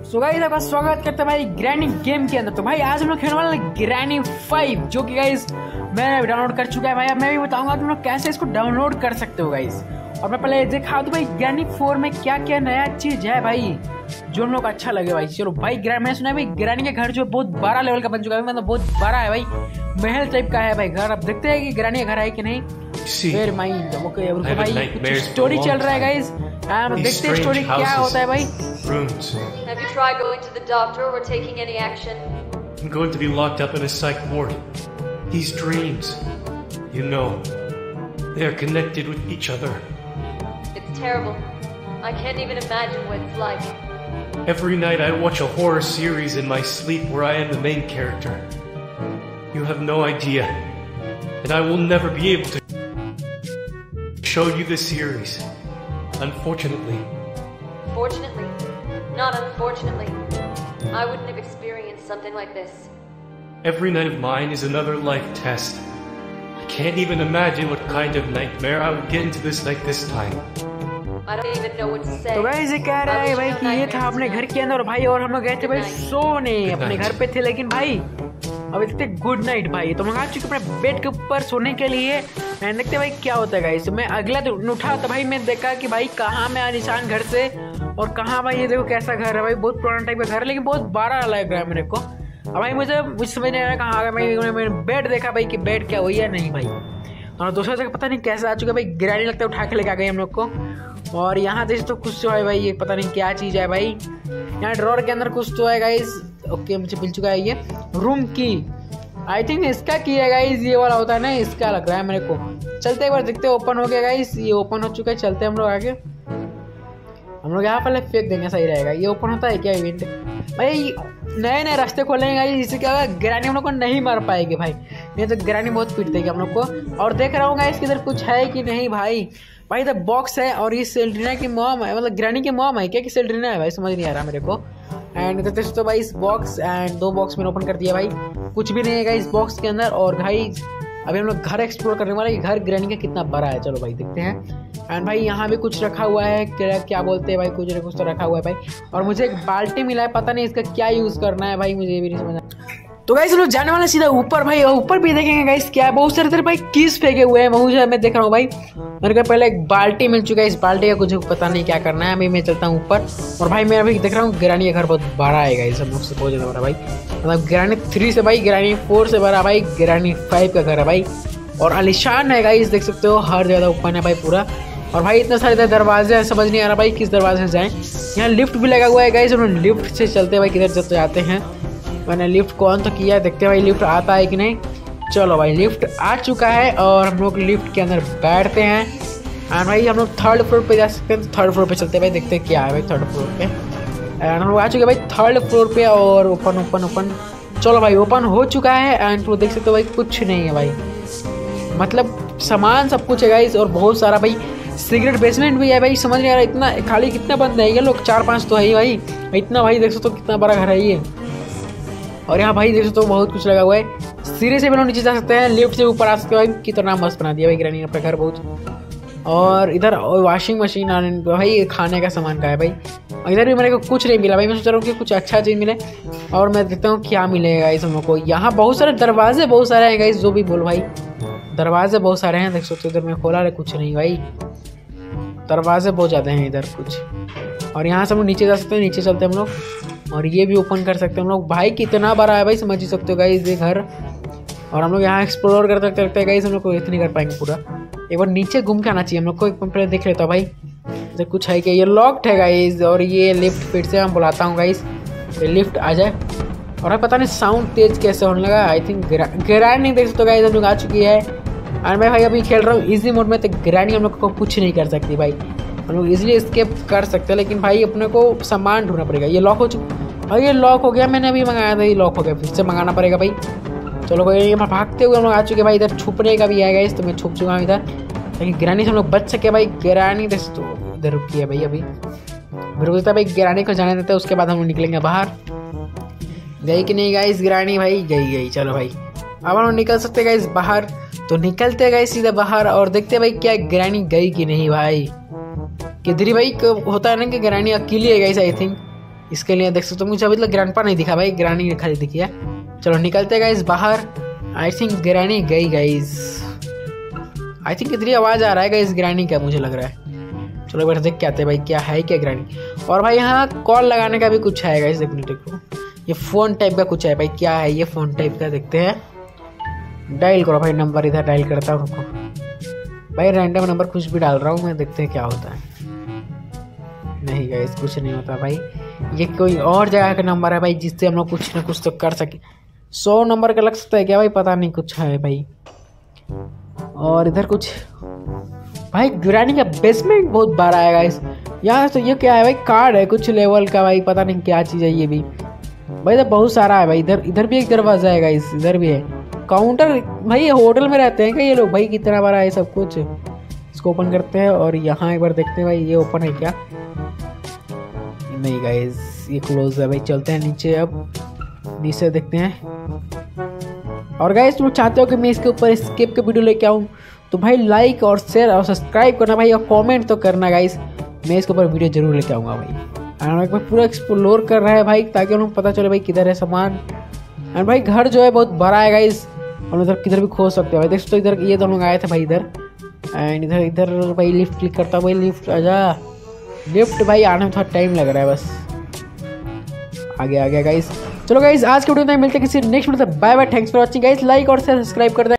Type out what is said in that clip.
So guys आपका स्वागत करते हैं भाई ग्रैनी गेम के अंदर। तो भाई आज हम लोग खेलने वाले ग्रैनी 5 जो कि गाइस मैं डाउनलोड कर चुका है भाई। अब मैं भी बताऊंगा तुम लोग कैसे इसको डाउनलोड कर सकते हो गाइस। और मैं पहले दिखा दूं भाई ग्रैनी 4 में क्या क्या नया चीज है भाई जो हम लोग अच्छा लगे भाई। चलो भाई मैंने सुना है भाई ग्रैनी के घर जो बहुत बड़ा लेवल का बन चुका है, मतलब बहुत बड़ा है भाई, महल टाइप का है भाई घर। अब देखते हैं कि ग्रैनी का घर है कि नहीं। फिर माइंड ओके भाई कुछ स्टोरी चल रहा है गाइस, देखते हैं स्टोरी क्या होता है भाई। Rooms. Have you tried going to the doctor or taking any action? I'm going to be locked up in a psych ward. These dreams, you know, they are connected with each other. It's terrible. I can't even imagine what it's like. Every night I watch a horror series in my sleep where I am the main character. You have no idea. And I will never be able to show you the series. Unfortunately. Fortunately, not unfortunately. I wouldn't have experienced something like this. Every night of mine is another life test. I can't even imagine what kind of nightmare I would get into this like this time. I don't even know what to say. तो guys ये कह रहा है भाई कि ये था अपने घर के अंदर भाई, और हम लोग गए थे भाई सोने अपने घर पे थे, लेकिन भाई अब देखते गुड नाइट भाई। तो मैं आ चुके अपने बेड के ऊपर सोने के लिए एंड देखते भाई क्या होता है गाइस। मैं अगला दिन उठा तो भाई मैं देखा कि भाई कहाँ मैं निशान घर से और कहाँ भाई ये देखो कैसा घर है भाई, बहुत पुराना टाइप का घर है लेकिन बहुत बड़ा लग रहा है मेरे को। अब भाई मुझे समझ नहीं आ रहा कहाँ आ गया। मैंने बेड देखा भाई कि बेड क्या हुई है नहीं भाई, और दूसरा जगह पता नहीं कैसे आ चुका भाई। ग्रैनी लगता है उठा के लेके आ गई हम लोग को। और यहाँ देख तो कुछ तो है भाई, ये पता नहीं क्या चीज़ है भाई। यहाँ ड्रॉर के अंदर कुछ तो है गाइस। ओके मुझे मिल चुका है ये रूम की, आई थिंक इसका की है गाइस, ये वाला होता है ना, इसका लग रहा है मेरे को। चलते एक बार देखते हैं। ओपन हो गया गाइस, ये ओपन हो चुका है। चलते हम लोग आगे, हम लोग यहाँ पहले फेंक देंगे, सही रहेगा। ये ओपन होता है क्या इवेंट भाई? नए नए रास्ते खोलेंगे गाइस, जिससे क्या होगा ग्रैनी हम लोग को नहीं मार पाएगी भाई, नहीं तो ग्रैनी बहुत पीट देगी हम लोग को। और देख रहा हूँ गाइस कि इधर कुछ है कि नहीं भाई। भाई इधर बॉक्स है और ये सेल्ड्रिना की मॉम है, मतलब ग्रैनी की मॉम है क्या कि सेल्ड्रिना है भाई, समझ नहीं आ रहा मेरे को। एंड इधर तो भाई इस बॉक्स एंड 2 बॉक्स मैंने ओपन कर दिया भाई, कुछ भी नहीं है इस बॉक्स के अंदर। और भाई अभी हम लोग घर एक्सप्लोर करने वाले, घर ग्रैनी का कितना बड़ा है, चलो भाई देखते हैं। एंड भाई यहाँ भी कुछ रखा हुआ है, क्या बोलते हैं भाई, कुछ ना कुछ तो रखा हुआ है भाई। और मुझे एक बाल्टी मिला है, पता नहीं इसका क्या यूज़ करना है भाई, मुझे ये भी नहीं समझ। तो गाइस हम लोग जाने वाले सीधा ऊपर भाई, और ऊपर भी देखेंगे गाइस क्या है। बहुत सारे भाई कीज फेंके हुए हैं, मुझे मैं देख रहा हूँ भाई। मेरे को पहले एक बाल्टी मिल चुका है, इस बाल्टी का कुछ पता नहीं क्या करना है। अभी मैं चलता हूँ ऊपर। और भाई मैं अभी देख रहा हूँ ग्रैनी का घर बहुत बड़ा है गाइस, हम लोग से बहुत ज़्यादा बड़ा भाई, मतलब ग्रैनी 3 से भाई ग्रैनी 4 से बड़ा भाई, ग्रैनी 5 का घर है भाई। और आलिशान है गाइस, देख सकते हो हर जगह ओपन है भाई पूरा। और भाई इतने सारे दरवाजे हैं, समझ नहीं आ रहा भाई किस दरवाजे से जाएं। यहाँ लिफ्ट भी लगा हुआ है गाइस, हम लोग लिफ्ट से चलते हैं भाई, किधर जब जाते हैं। मैंने लिफ्ट को ऑन तो किया है, देखते हैं भाई लिफ्ट आता है कि नहीं। चलो भाई लिफ्ट आ चुका है और हम लोग लिफ्ट के अंदर बैठते हैं। एंड भाई हम लोग 3rd फ्लोर पे जा सकते हैं, तो 3rd फ्लोर पे चलते हैं भाई, देखते हैं क्या है भाई 3rd फ्लोर पे। एंड हम लोग आ चुके हैं भाई 3rd फ्लोर पे, और ओपन चलो भाई ओपन हो चुका है। एंड तो देख सकते हो भाई कुछ नहीं है भाई, मतलब सामान सब कुछ है गाइस। और बहुत सारा भाई सिगरेट बेसमेंट भी है भाई, समझ नहीं आ रहा इतना खाली कितना बंद है ये लोग, 4-5 तो है ही भाई इतना भाई, देख सकते हो कितना बड़ा घर है ये। और यहाँ भाई देख सकते हो बहुत कुछ लगा हुआ है, सीढ़ी से भी लोग नीचे जा सकते हैं, लिफ्ट से ऊपर आ सकते हो भाई। कितना मस्त बना दिया भाई ग्रैनी अपना घर बहुत। और इधर वॉशिंग मशीन भाई खाने का सामान का है भाई। इधर भी मेरे को कुछ नहीं मिला भाई, मैं सोच रहा हूँ कि कुछ अच्छा चीज़ मिले, और मैं देखता हूँ क्या मिलेगा इस हम लोग को। यहाँ बहुत सारे दरवाजे बहुत सारे हैं गाइस, जो भी बोल भाई दरवाजे बहुत सारे हैं, देख सकते हो। इधर मैं खोला है कुछ नहीं भाई, दरवाजे बहुत ज़्यादा हैं इधर कुछ। और यहाँ से हम लोग नीचे जा सकते हैं, नीचे चलते हैं हम लोग। और ये भी ओपन कर सकते हैं हम लोग भाई, कितना बड़ा है भाई, समझ ही सकते हो गाइस ये घर। और हम लोग यहाँ एक्सप्लोर करते करते गाइस, हम लोग को इतनी कर पाएंगे पूरा। एक बार नीचे घूम के आना चाहिए हम लोग को, एक पहले देख लेता हूँ भाई इधर कुछ है क्या। ये लॉक्ड है गाइस, और ये लिफ्ट फिर से हम बुलाता हूँ गाइस, ये लिफ्ट आ जाए। और पता नहीं साउंड तेज कैसे होने लगा, आई थिंक ग्रैनी देख सकते हो गाइस हम लोग आ चुकी है। और मैं भाई अभी खेल रहा हूँ इजी मोड में, तो ग्रैनी हम लोग को कुछ नहीं कर सकती भाई, हम लोग इजीली स्केप कर सकते हैं, लेकिन भाई अपने को सामान ढूंढना पड़ेगा। ये लॉक हो चुका भाई, ये लॉक हो गया, मैंने अभी मंगाया था, ये लॉक हो गया, फिर से मंगाना पड़ेगा भाई। चलो भाई भागते हुए हम लोग आ चुके भाई, इधर छुपने का भी आएगा इस, तो मैं छुप चुका हूँ इधर, ताकि ग्रैनी से हम लोग बच सके भाई। ग्रैनी देख तो इधर रुकी है भाई, अभी रुकता है भाई, ग्रैनी को जाने देते हैं, उसके बाद हम लोग निकलेंगे बाहर। गई कि नहीं गाइस ग्रैनी भाई? गई। चलो भाई अब हम लोग निकल सकते हैं गाइस बाहर, तो निकलते गए सीधा बाहर और देखते भाई क्या ग्रैनी गई कि नहीं भाई। किधरी भाई होता है ना कि ग्रैनी अकेली है गाइस, आई थिंक इसके लिए देख सकते हो मुझे अभी तक ग्रैंडपा नहीं दिखा भाई, ग्रैनी खाली दिखी है। चलो निकलते गाइस बाहर। आई थिंक ग्रैनी गई गाइस, आई थिंक इतनी आवाज़ आ रहा है गाइस ग्रैनी का मुझे लग रहा है। चलो एक बार देख के आते हैं भाई क्या है क्या ग्रैनी। और भाई यहाँ कॉल लगाने का भी कुछ है गाइस, देखो ये फ़ोन टाइप का कुछ है भाई, क्या है ये फ़ोन टाइप का, देखते हैं। डायल करो भाई नंबर, इधर डायल करता हूँ रुको भाई, रैंडम नंबर कुछ भी डाल रहा हूँ मैं, देखते हैं क्या होता है। नहीं गाइस कुछ नहीं होता भाई, ये कोई और जगह का नंबर है भाई जिससे हम लोग कुछ ना कुछ तो कर सके। 100 नंबर का लग सकता है क्या भाई, पता नहीं कुछ है भाई। और इधर कुछ भाई ग्रैनी का बेसमेंट बहुत बड़ा है गाइस। यहाँ तो ये क्या है भाई, कार्ड है कुछ लेवल का भाई, पता नहीं क्या चीज़ है ये भी भाई। इधर बहुत सारा है भाई, इधर भी एक दरवाजा है गाइस, इधर भी है काउंटर। भाई ये होटल में रहते हैं क्या ये लोग भाई, कितना बड़ा है सब कुछ। इसको ओपन करते हैं और यहाँ एक बार देखते हैं भाई ये ओपन है क्या, नहीं गाइस ये क्लोज है भाई। चलते हैं नीचे, अब नीचे देखते हैं। और गाइस तुम चाहते हो कि मैं इसके ऊपर स्किप के वीडियो लेके आऊँ तो भाई लाइक और शेयर और सब्सक्राइब करना भाई, और कमेंट तो करना गाइस, मैं इसके ऊपर वीडियो जरूर लेके आऊँगा भाई। और एक बार पूरा एक्सप्लोर कर रहा है भाई ताकि उन्हें पता चले भाई किधर है सामान। और भाई घर जो है बहुत बड़ा है गाइस, और उधर किधर भी खोज सकते हो भाई। देख तो इधर ये दोनों आए थे भाई इधर, एंड इधर भाई लिफ्ट क्लिक करता हूँ भाई, लिफ्ट आजा। लिफ्ट भाई आने में थोड़ा टाइम लग रहा है बस, आगे आ गया गाइस। चलो गाइस आज के वीडियो में मिलते हैं किसी नेक्स्ट वीडियो से, bye bye, thanks for watching guys. Like और सब्सक्राइब कर दें।